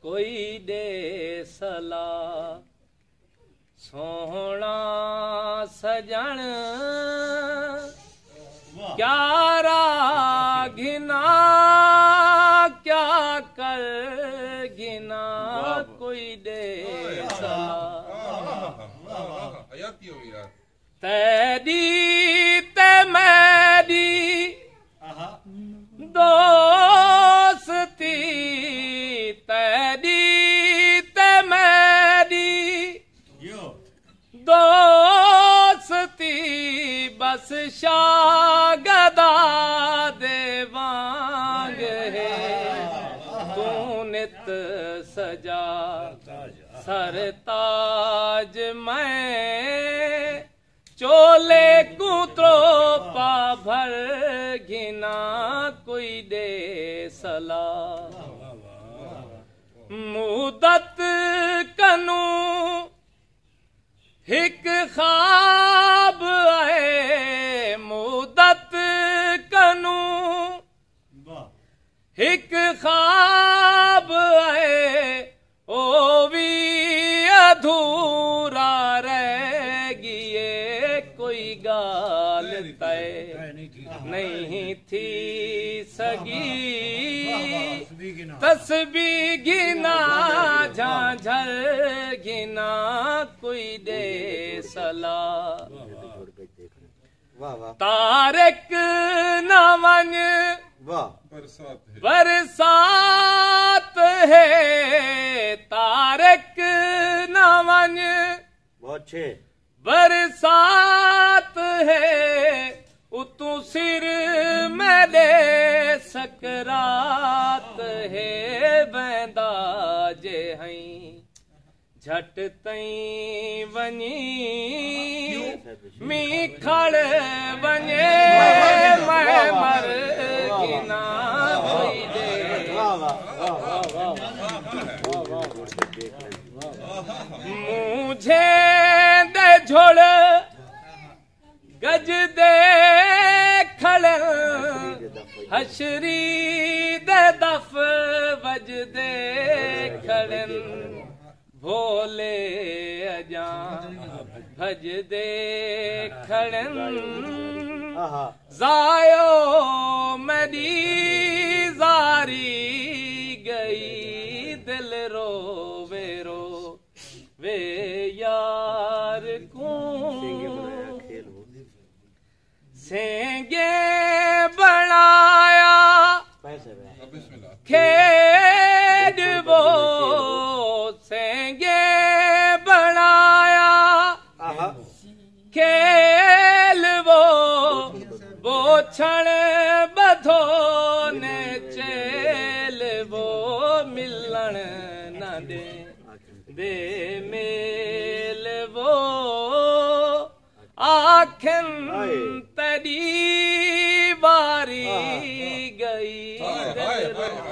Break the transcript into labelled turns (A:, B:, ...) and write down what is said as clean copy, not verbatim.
A: कोई दे सलाह सोहना सजन क्या रागिना क्या कर गिना कोई दे तेरी ते मेरी दोस्ती तेरी ते मेरी दोस्ती बस शागदा देवांग है तू नित सजा सरताज मैं चोले कुत्रो पा भर घिना कोई दे सलाह मुदत कनू हिक ख्वाब है मुदत कनू हिक ख्वाब है ओ भी अधूरा रह गिए कोई गाल तय नहीं थी सगी तस्बी गिना झांझर गिना कोई दे सलाह तारिक नवन बरसात है तारिक नवन बरसात है उतू सिर में दे सकरात है बैंदा जे हई झट तई वनी मी खड़ वने मैं मर गिना कोई दे मुझे दे झोड़ गज दे खड़ हशरी दे दफ वज दे खड़न भोले अजा भज दे खड़न जायो मेरी जारी गई दिल रोवे वे यार को सेंगे बनाया खेड वो सेंगे बनाया खेल वो क्षण बधो ने चेल वो मिलन न दे मेल वो आखिन तड़ी बारी गई